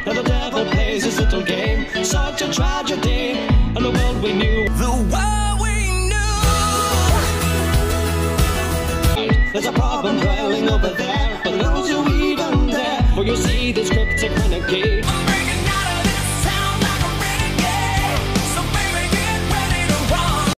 and the devil plays his little game. Such a tragedy, and the world we knew. The world we knew. There's a problem dwelling over there.